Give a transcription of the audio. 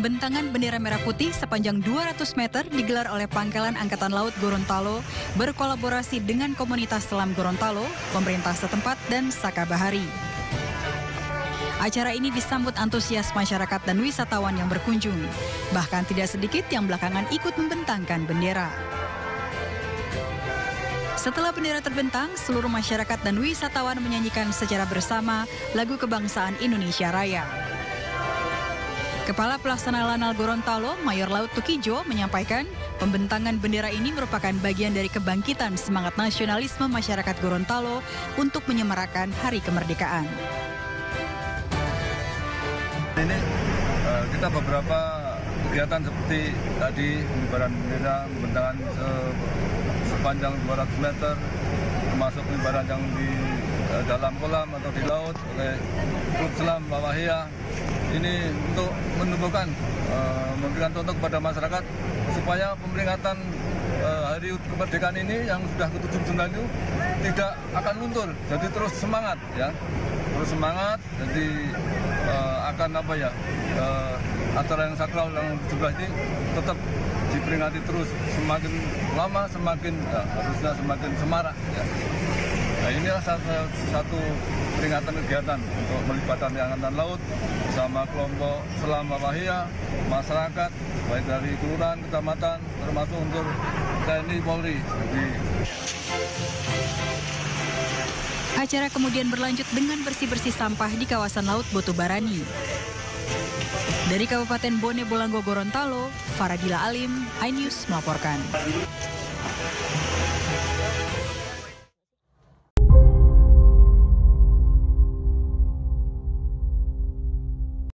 Pembentangan bendera merah putih sepanjang 200 meter digelar oleh Pangkalan Angkatan Laut Gorontalo berkolaborasi dengan komunitas selam Gorontalo, pemerintah setempat, dan Saka Bahari. Acara ini disambut antusias masyarakat dan wisatawan yang berkunjung. Bahkan tidak sedikit yang belakangan ikut membentangkan bendera. Setelah bendera terbentang, seluruh masyarakat dan wisatawan menyanyikan secara bersama lagu kebangsaan Indonesia Raya. Kepala Pelaksana Lanal Gorontalo, Mayor Laut Tukijo, menyampaikan pembentangan bendera ini merupakan bagian dari kebangkitan semangat nasionalisme masyarakat Gorontalo untuk menyemarakan Hari Kemerdekaan. Ini kita beberapa kegiatan seperti tadi pengibaran bendera, pembentangan sepanjang 200 meter, termasuk pengibaran yang di dalam kolam atau di laut oleh Klub Selam Lawahia. Ini untuk menumbuhkan, memberikan contoh kepada masyarakat supaya peringatan Hari Kemerdekaan ini yang sudah ke-79 itu tidak akan luntur, jadi terus semangat ya, terus semangat. Jadi akan acara yang sakral yang 17 ini tetap diperingati terus, semakin lama semakin harusnya semakin semarak ya. Nah, inilah satu peringatan kegiatan untuk melibatkan Angkatan Laut bersama kelompok Selam Lawahia, masyarakat baik dari kelurahan, kecamatan, termasuk unsur TNI Polri. Acara kemudian berlanjut dengan bersih-bersih sampah di kawasan Laut Botubarani. Dari Kabupaten Bone Bolango Gorontalo, Faradila Alim, iNews melaporkan.